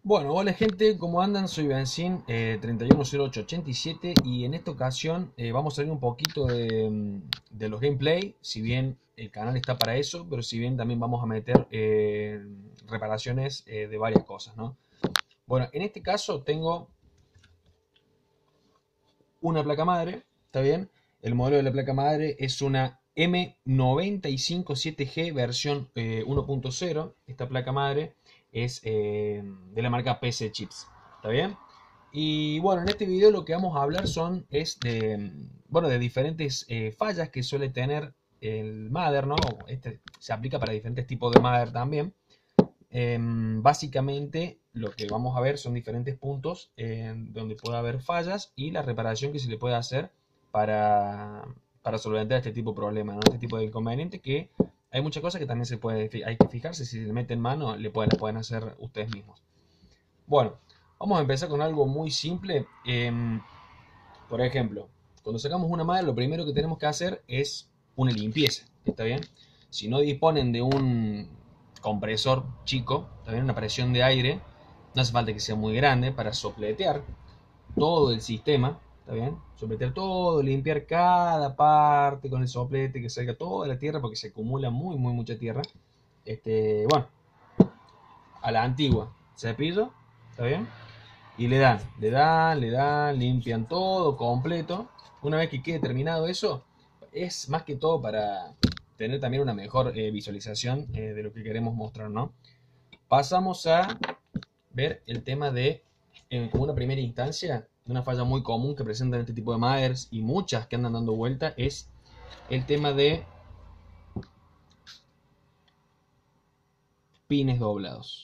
Bueno, hola gente, ¿cómo andan? Soy Benzín 310887 y en esta ocasión vamos a salir un poquito de los gameplay, si bien el canal está para eso, pero si bien también vamos a meter reparaciones de varias cosas, ¿no? Bueno, en este caso tengo una placa madre, ¿está bien? El modelo de la placa madre es una M957G versión 1.0. Esta placa madre es de la marca PC Chips, ¿está bien? Y bueno, en este video lo que vamos a hablar es de, bueno, de diferentes fallas que suele tener el Mother, ¿no? Este se aplica para diferentes tipos de Mother también. Básicamente lo que vamos a ver son diferentes puntos donde puede haber fallas y la reparación que se le puede hacer para, para solventar este tipo de problemas, ¿no? Este tipo de inconveniente que hay muchas cosas que también hay que fijarse si le meten mano, las pueden hacer ustedes mismos. Bueno, vamos a empezar con algo muy simple. Por ejemplo, cuando sacamos una madre, lo primero que tenemos que hacer es una limpieza, ¿está bien? Si no disponen de un compresor chico, también una presión de aire, no hace falta que sea muy grande para sopletear todo el sistema, ¿está bien? Sopletear todo, limpiar cada parte con el soplete, que salga toda la tierra porque se acumula mucha tierra. Bueno, a la antigua, cepillo, ¿está bien? Y le dan, limpian todo completo. Una vez que quede terminado eso, es más que todo para tener también una mejor visualización de lo que queremos mostrar, ¿no? Pasamos a ver el tema de, como una primera instancia, una falla muy común que presentan este tipo de mothers y muchas que andan dando vuelta, es el tema de pines doblados.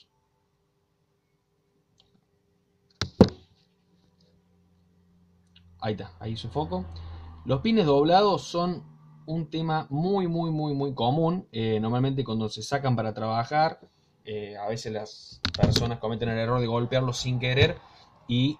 Ahí está, ahí su foco. Los pines doblados son un tema muy común. Normalmente cuando se sacan para trabajar, a veces las personas cometen el error de golpearlos sin querer y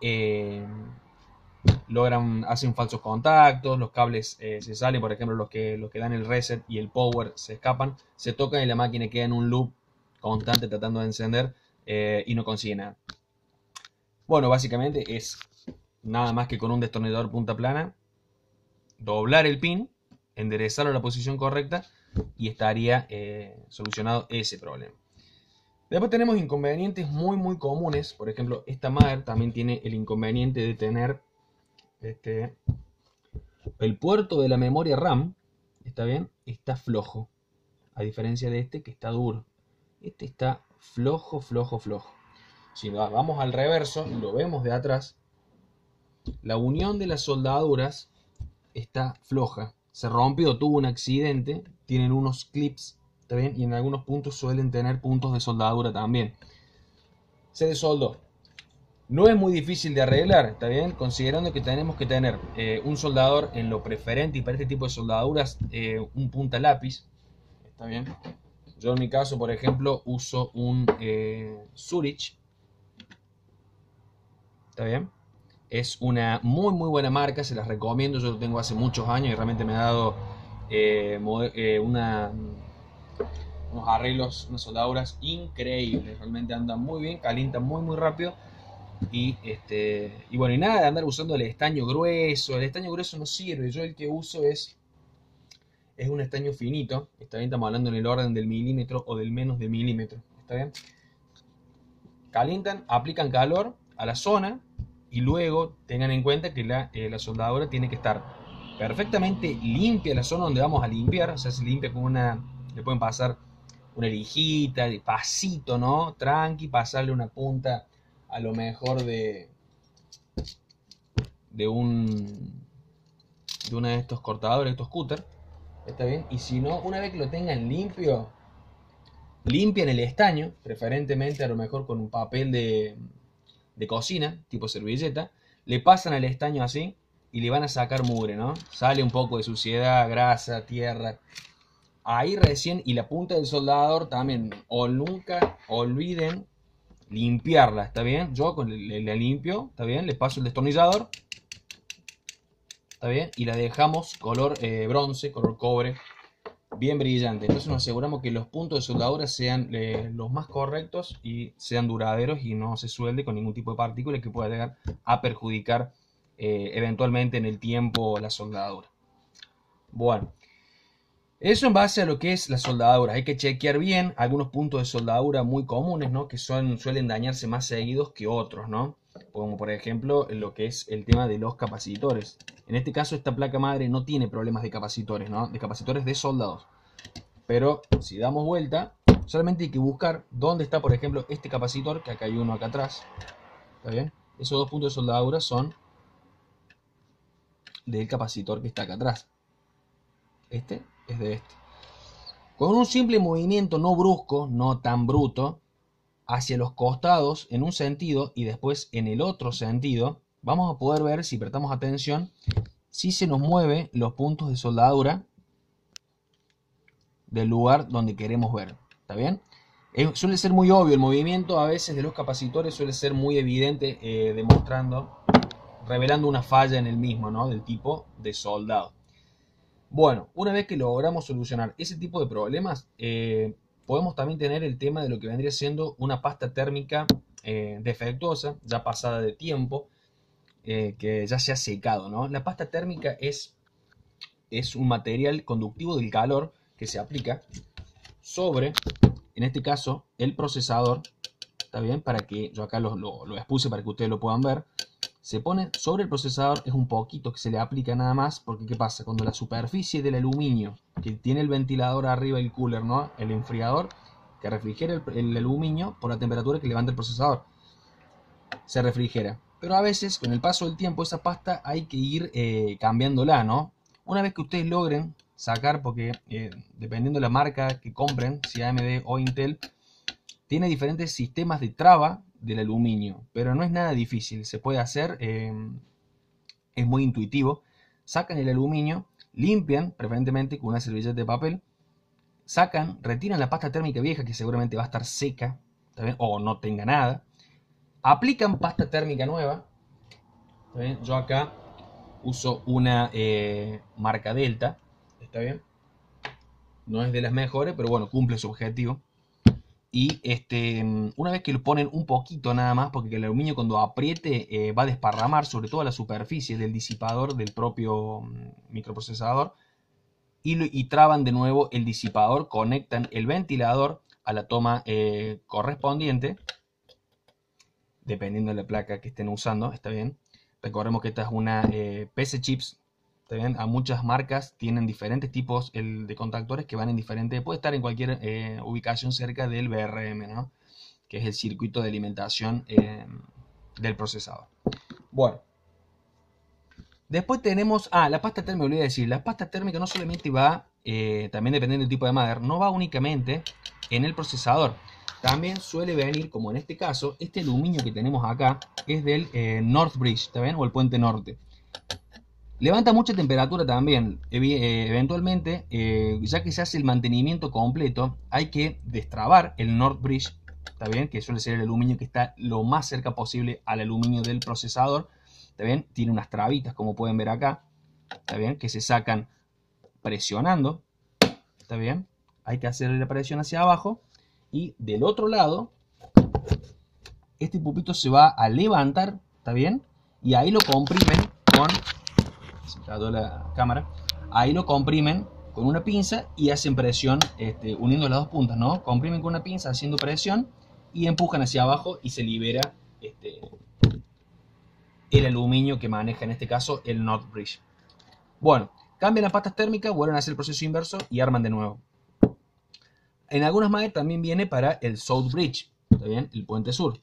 hacen falsos contactos, los cables se salen, por ejemplo, los que dan el reset y el power se escapan, se tocan y la máquina queda en un loop constante tratando de encender y no consigue nada. Bueno, básicamente es nada más que con un destornillador punta plana, doblar el pin, enderezarlo a la posición correcta y estaría solucionado ese problema. Después tenemos inconvenientes muy comunes. Por ejemplo, esta mother también tiene el inconveniente de tener el puerto de la memoria RAM, ¿está bien? Está flojo, a diferencia de este que está duro. Este está flojo. Si vamos al reverso y lo vemos de atrás, la unión de las soldaduras está floja. Se rompió, tuvo un accidente, tienen unos clips, ¿está bien? Y en algunos puntos suelen tener puntos de soldadura también. Se desoldó. No es muy difícil de arreglar, ¿está bien? Considerando que tenemos que tener un soldador en lo preferente y para este tipo de soldaduras un punta lápiz, ¿está bien? Yo en mi caso, por ejemplo, uso un Zurich, ¿está bien? Es una muy buena marca, se las recomiendo, yo lo tengo hace muchos años y realmente me ha dado unos arreglos, unas soldaduras increíbles, realmente andan muy bien, calientan muy rápido y bueno, y nada de andar usando el estaño grueso no sirve, yo el que uso es un estaño finito, está bien, estamos hablando en el orden del milímetro o del menos de milímetro, está bien, calientan, aplican calor a la zona y luego tengan en cuenta que la soldadura tiene que estar perfectamente limpia, la zona donde vamos a limpiar, o sea, se limpia con le pueden pasar una lijita, de pasito, ¿no? Tranqui, pasarle una punta a lo mejor de una de estos cortadores, estos cutters, ¿está bien? Y si no, una vez que lo tengan limpio, limpian el estaño, preferentemente a lo mejor con un papel de cocina, tipo servilleta, le pasan al estaño así y le van a sacar mugre, ¿no? Sale un poco de suciedad, grasa, tierra. Ahí recién, y la punta del soldador también, o nunca olviden limpiarla, ¿está bien? Yo la limpio, ¿está bien? Le paso el destornillador, ¿está bien? Y la dejamos color bronce, color cobre, bien brillante. Entonces nos aseguramos que los puntos de soldadura sean los más correctos y sean duraderos y no se suelde con ningún tipo de partícula que pueda llegar a perjudicar eventualmente en el tiempo la soldadura. Bueno, eso en base a lo que es la soldadura. Hay que chequear bien algunos puntos de soldadura muy comunes, ¿no? Que suelen dañarse más seguidos que otros, ¿no? Como por ejemplo lo que es el tema de los capacitores. En este caso esta placa madre no tiene problemas de capacitores, ¿no? De capacitores de soldados. Pero si damos vuelta, solamente hay que buscar dónde está, por ejemplo, este capacitor, que acá hay uno acá atrás. ¿Está bien? Esos dos puntos de soldadura son del capacitor que está acá atrás. Este es de este. Con un simple movimiento no brusco, no tan bruto, hacia los costados en un sentido y después en el otro sentido, vamos a poder ver, si prestamos atención, si se nos mueve los puntos de soldadura del lugar donde queremos ver. ¿Está bien? Suele ser muy obvio el movimiento a veces de los capacitores, suele ser muy evidente, revelando una falla en el mismo, ¿no? Del tipo de soldado. Bueno, una vez que logramos solucionar ese tipo de problemas, podemos también tener el tema de lo que vendría siendo una pasta térmica defectuosa, ya pasada de tiempo, que ya se ha secado, ¿no? La pasta térmica es un material conductivo del calor que se aplica sobre, en este caso, el procesador. ¿Está bien? Para que yo acá lo expuse para que ustedes lo puedan ver. Se pone sobre el procesador, es un poquito que se le aplica nada más, porque ¿qué pasa? Cuando la superficie del aluminio, que tiene el ventilador arriba, el cooler, ¿no? El enfriador, que refrigera el aluminio por la temperatura que levanta el procesador, se refrigera. Pero a veces, con el paso del tiempo, esa pasta hay que ir cambiándola, ¿no? Una vez que ustedes logren sacar, porque dependiendo de la marca que compren, si AMD o Intel, tiene diferentes sistemas de traba del aluminio, pero no es nada difícil, se puede hacer, es muy intuitivo. Sacan el aluminio, limpian preferentemente con una servilleta de papel, sacan, retiran la pasta térmica vieja que seguramente va a estar seca, ¿está bien? O no tenga nada, aplican pasta térmica nueva. ¿Está bien? Yo acá uso una marca Delta, ¿está bien? No es de las mejores, pero bueno, cumple su objetivo. Y una vez que lo ponen un poquito nada más, porque el aluminio cuando apriete va a desparramar sobre toda la superficie del disipador del propio microprocesador, y traban de nuevo el disipador, conectan el ventilador a la toma correspondiente, dependiendo de la placa que estén usando, ¿está bien? Recordemos que esta es una PC Chips. ¿Está bien? A muchas marcas tienen diferentes tipos de contactores que van en diferentes, puede estar en cualquier ubicación cerca del VRM, ¿no? Que es el circuito de alimentación del procesador. Bueno, después tenemos, la pasta térmica, olvidé decir, la pasta térmica no solamente va, también dependiendo del tipo de madre, no va únicamente en el procesador. También suele venir, como en este caso, este aluminio que tenemos acá es del North Bridge, ¿está bien? O el puente norte. Levanta mucha temperatura también. Eventualmente, ya que se hace el mantenimiento completo, hay que destrabar el North Bridge, ¿está bien? Que suele ser el aluminio que está lo más cerca posible al aluminio del procesador, ¿está bien? Tiene unas trabitas, como pueden ver acá, ¿está bien? Que se sacan presionando, ¿está bien? Hay que hacerle la presión hacia abajo, y del otro lado, este pupito se va a levantar, ¿está bien? Y ahí lo comprimen con... se trató la cámara, ahí lo comprimen con una pinza y hacen presión, uniendo las dos puntas, ¿no? Comprimen con una pinza haciendo presión y empujan hacia abajo y se libera el aluminio que maneja en este caso el North Bridge. Bueno, cambian las pastas térmicas, vuelven a hacer el proceso inverso y arman de nuevo. En algunas madres también viene para el South Bridge, ¿está bien? El puente sur.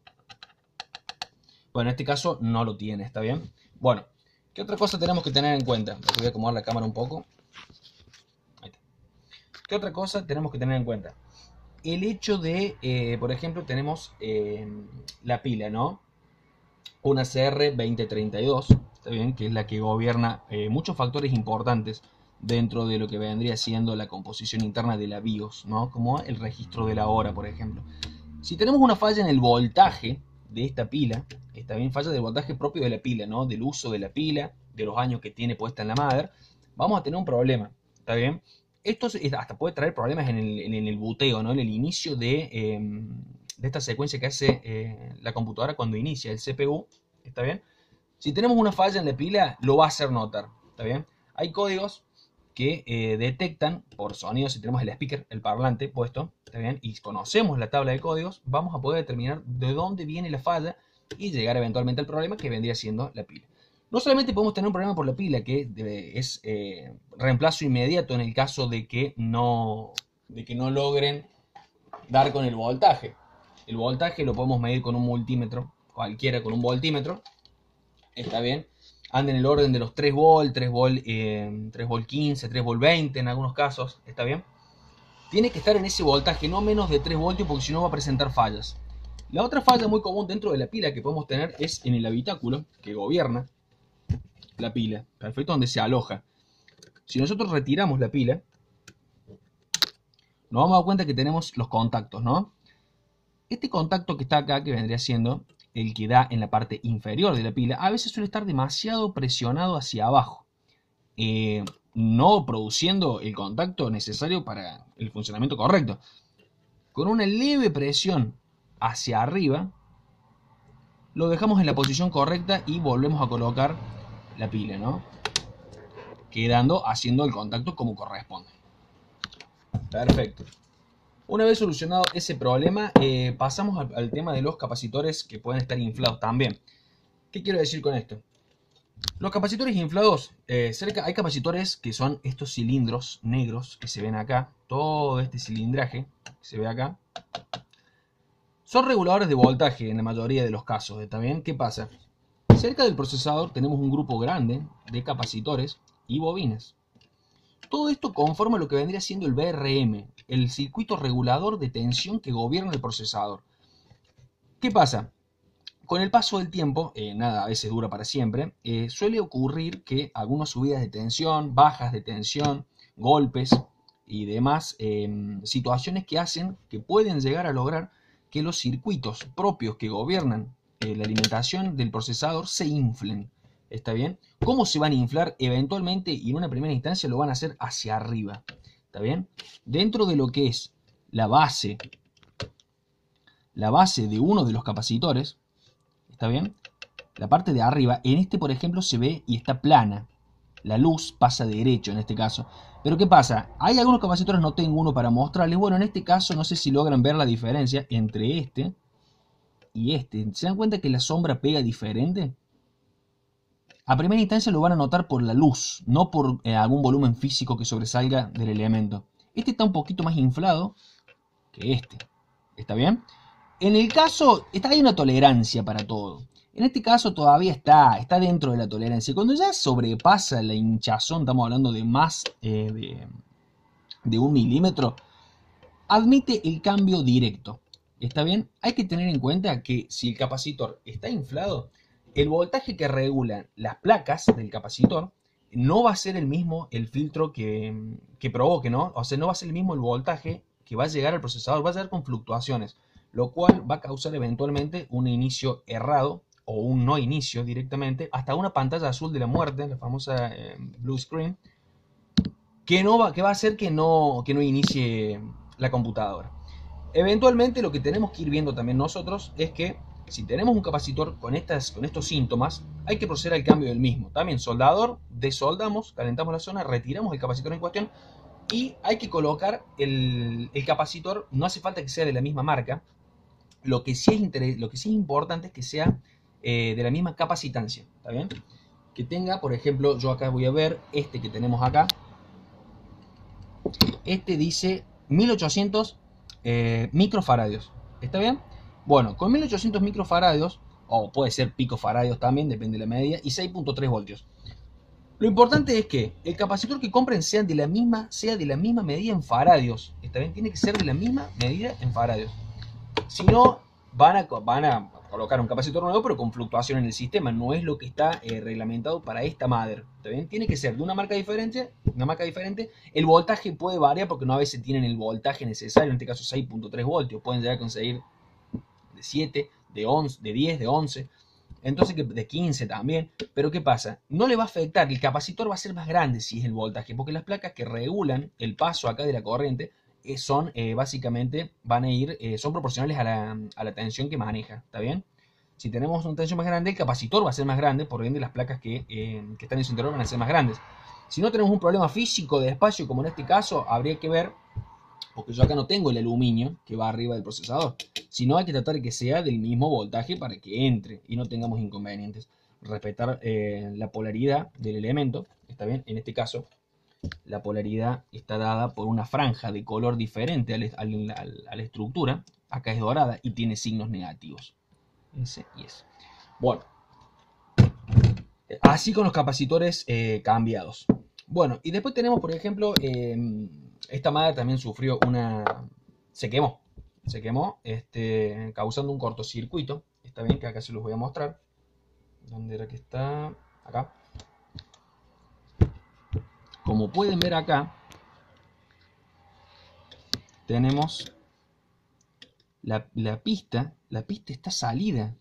Bueno, en este caso no lo tiene, ¿está bien? Bueno, ¿qué otra cosa tenemos que tener en cuenta? Voy a acomodar la cámara un poco. Ahí está. ¿Qué otra cosa tenemos que tener en cuenta? El hecho de, por ejemplo, tenemos la pila, ¿no? Una CR2032, ¿está bien? Que es la que gobierna muchos factores importantes dentro de lo que vendría siendo la composición interna de la BIOS, ¿no? Como el registro de la hora, por ejemplo. Si tenemos una falla en el voltaje de esta pila, está bien, falla del voltaje propio de la pila, ¿no? Del uso de la pila, de los años que tiene puesta en la madre, vamos a tener un problema, ¿está bien? Esto hasta puede traer problemas en el boteo, ¿no? En el inicio de esta secuencia que hace la computadora cuando inicia el CPU, ¿está bien? Si tenemos una falla en la pila, lo va a hacer notar, ¿está bien? Hay códigos que detectan por sonido, si tenemos el speaker, el parlante puesto, ¿está bien? Y conocemos la tabla de códigos, vamos a poder determinar de dónde viene la falla y llegar eventualmente al problema que vendría siendo la pila. No solamente podemos tener un problema por la pila, que es reemplazo inmediato en el caso de que no logren dar con el voltaje. El voltaje lo podemos medir con un multímetro, cualquiera con un voltímetro, está bien. Anda en el orden de los 3 volt, 3 volt, 3 volt 15, 3 volt 20 en algunos casos, está bien. Tiene que estar en ese voltaje, no menos de 3 voltios, porque si no va a presentar fallas. La otra falla muy común dentro de la pila que podemos tener es en el habitáculo que gobierna la pila, perfecto, donde se aloja. Si nosotros retiramos la pila, nos vamos a dar cuenta que tenemos los contactos, ¿no? Este contacto que está acá, que vendría siendo el que da en la parte inferior de la pila, a veces suele estar demasiado presionado hacia abajo, no produciendo el contacto necesario para el funcionamiento correcto. Con una leve presión hacia arriba, lo dejamos en la posición correcta y volvemos a colocar la pila, ¿no? Quedando haciendo el contacto como corresponde. Perfecto. Una vez solucionado ese problema, pasamos al tema de los capacitores que pueden estar inflados también. ¿Qué quiero decir con esto? Los capacitores inflados, hay capacitores que son estos cilindros negros que se ven acá, todo este cilindraje que se ve acá, son reguladores de voltaje en la mayoría de los casos, ¿está bien? ¿Qué pasa? Cerca del procesador tenemos un grupo grande de capacitores y bobinas. Todo esto conforma lo que vendría siendo el VRM, el circuito regulador de tensión que gobierna el procesador. ¿Qué pasa? Con el paso del tiempo, nada a veces dura para siempre, suele ocurrir que algunas subidas de tensión, bajas de tensión, golpes y demás situaciones que hacen que pueden llegar a lograr que los circuitos propios que gobiernan la alimentación del procesador se inflen. ¿Está bien? ¿Cómo se van a inflar? Eventualmente y en una primera instancia lo van a hacer hacia arriba. ¿Está bien? Dentro de lo que es la base de uno de los capacitores, ¿está bien? La parte de arriba, en este por ejemplo se ve y está plana. La luz pasa derecho en este caso. Pero ¿qué pasa? Hay algunos capacitores, no tengo uno para mostrarles. Bueno, en este caso no sé si logran ver la diferencia entre este y este. ¿Se dan cuenta que la sombra pega diferente? A primera instancia lo van a notar por la luz, no por algún volumen físico que sobresalga del elemento. Este está un poquito más inflado que este. ¿Está bien? En el caso, hay una tolerancia para todo. En este caso todavía está dentro de la tolerancia. Cuando ya sobrepasa la hinchazón, estamos hablando de más de 1 milímetro, admite el cambio directo. ¿Está bien? Hay que tener en cuenta que si el capacitor está inflado, el voltaje que regulan las placas del capacitor no va a ser el mismo el filtro que provoque, ¿no? O sea, no va a ser el mismo el voltaje que va a llegar al procesador, va a llegar con fluctuaciones, lo cual va a causar eventualmente un inicio errado o un no inicio directamente, hasta una pantalla azul de la muerte, la famosa blue screen, que va a hacer que no inicie la computadora. Eventualmente lo que tenemos que ir viendo también nosotros es que si tenemos un capacitor con estos síntomas, hay que proceder al cambio del mismo. También soldador, desoldamos, calentamos la zona, retiramos el capacitor en cuestión y hay que colocar el capacitor, no hace falta que sea de la misma marca, lo que sí es importante es que sea de la misma capacitancia, ¿está bien? Que tenga, por ejemplo, yo acá voy a ver este que tenemos acá, este dice 1800 microfaradios, ¿está bien? Bueno, con 1800 microfaradios, o puede ser picofaradios también, depende de la medida, y 6.3 voltios. Lo importante es que el capacitor que compren sea de la misma medida en faradios, ¿está bien? Tiene que ser de la misma medida en faradios. Si no, van a colocar un capacitor nuevo, pero con fluctuación en el sistema. No es lo que está reglamentado para esta mother. ¿Está bien? Tiene que ser de una marca diferente. El voltaje puede variar porque no a veces tienen el voltaje necesario. En este caso 6.3 voltios. Pueden llegar a conseguir de 7, de 11, de 10, de 11. Entonces, de 15 también. Pero ¿qué pasa? No le va a afectar, el capacitor va a ser más grande si es el voltaje, porque las placas que regulan el paso acá de la corriente son básicamente, van a ir, son proporcionales a la tensión que maneja, ¿está bien? Si tenemos una tensión más grande, el capacitor va a ser más grande, por ende las placas que están en su interior van a ser más grandes. Si no tenemos un problema físico de espacio, como en este caso, habría que ver, porque yo acá no tengo el aluminio que va arriba del procesador, sino hay que tratar de que sea del mismo voltaje para que entre y no tengamos inconvenientes. Respetar la polaridad del elemento, ¿está bien? En este caso, la polaridad está dada por una franja de color diferente a la estructura. Acá es dorada y tiene signos negativos. Ese y ese. Bueno, así con los capacitores cambiados. Bueno, y después tenemos, por ejemplo, esta madre también sufrió se quemó, causando un cortocircuito. Está bien que acá se los voy a mostrar. ¿Dónde era que está? Acá. Como pueden ver acá, tenemos la pista está salida.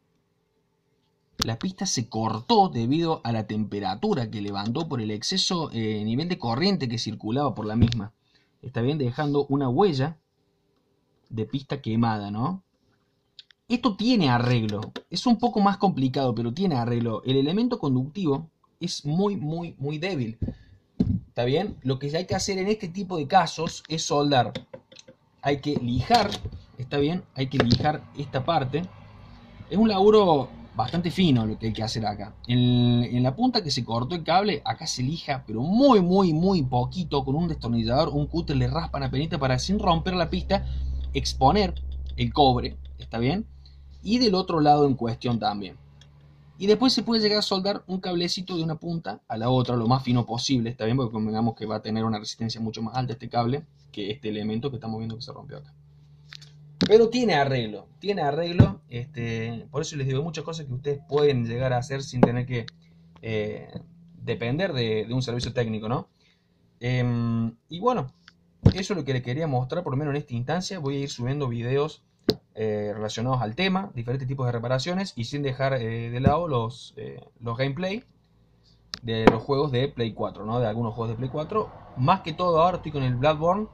La pista se cortó debido a la temperatura que levantó por el exceso nivel de corriente que circulaba por la misma. Está bien, dejando una huella de pista quemada, ¿no? Esto tiene arreglo. Es un poco más complicado, pero tiene arreglo. El elemento conductivo es muy débil. ¿Está bien? Lo que hay que hacer en este tipo de casos es soldar. Hay que lijar, ¿está bien? Hay que lijar esta parte. Es un laburo bastante fino lo que hay que hacer acá. En la punta que se cortó el cable, acá se lija, pero muy poquito, con un destornillador, un cúter le raspan a penita para, sin romper la pista, exponer el cobre, ¿está bien? Y del otro lado en cuestión también. Y después se puede llegar a soldar un cablecito de una punta a la otra, lo más fino posible, ¿está bien? Porque convengamos que va a tener una resistencia mucho más alta este cable que este elemento que estamos viendo que se rompió acá. Pero tiene arreglo, por eso les digo, hay muchas cosas que ustedes pueden llegar a hacer sin tener que depender de un servicio técnico, ¿no? Y bueno, eso es lo que les quería mostrar, por lo menos en esta instancia. Voy a ir subiendo videos relacionados al tema, diferentes tipos de reparaciones, y sin dejar de lado los gameplay de los juegos de Play 4, ¿no? De algunos juegos de Play 4. Más que todo ahora estoy con el Bloodborne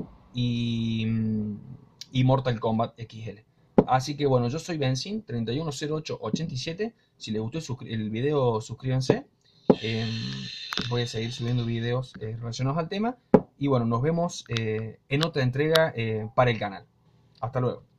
y Mortal Kombat XL. Así que bueno, yo soy Benzin 310887. Si les gustó el video, suscríbanse. Voy a seguir subiendo videos relacionados al tema. Y bueno, nos vemos en otra entrega para el canal. Hasta luego.